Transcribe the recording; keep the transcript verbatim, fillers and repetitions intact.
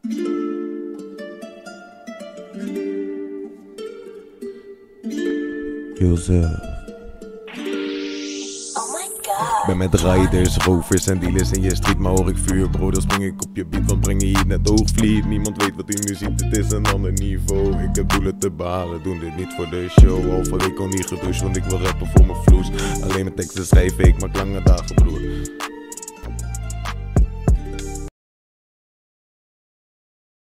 Jozef. Ben met riders, rovers en dealers in je street, maar hoor ik vuur, bro, dan spring ik op je beat, want breng je hier net oogvliet. Niemand weet wat die muziek, het is een ander niveau. Ik heb doelen te behalen, doen dit niet voor de show. Al val ik al niet gedoucht, want ik wil rappen voor mijn vloes. Alleen mijn teksten schrijven, ik maak lange dagen, broer.